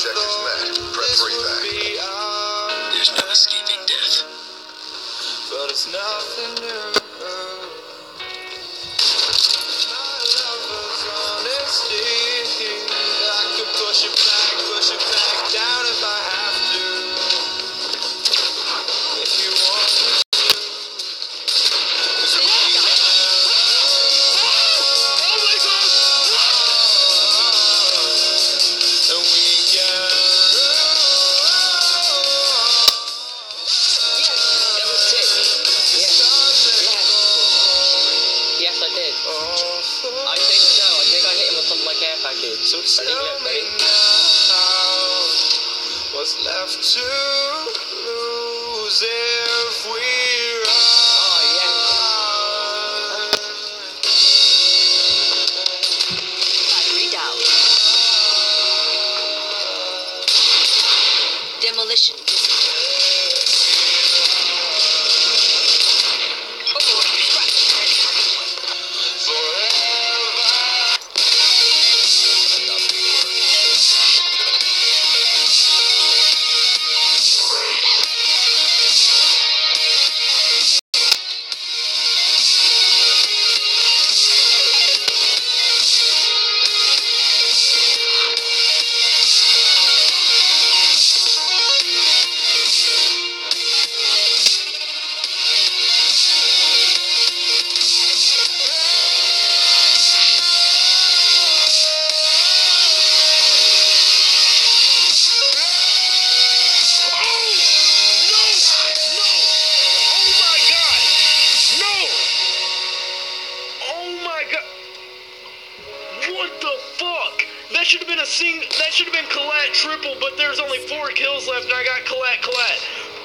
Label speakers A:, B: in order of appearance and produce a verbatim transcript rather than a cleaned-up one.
A: Objectives met. Prep for evac.
B: There's no escaping death.
C: But it's nothing new. My lover's honesty. I could push it back, push it back down if I have to. If you want me to. 'Cause we can. Oh my God! And we can.
D: That was sick. Yeah. Yes, I did. I think so. I think I hit him with something like air package.
C: So
D: I think
C: tell
D: you
C: me
D: ready?
C: now, what's left to lose if we
D: Oh, yeah.
C: run?
E: Battery down. Demolition.
F: That should have been a sing. That should have been Colette triple, but there's only four kills left, and I got Colette. Colette.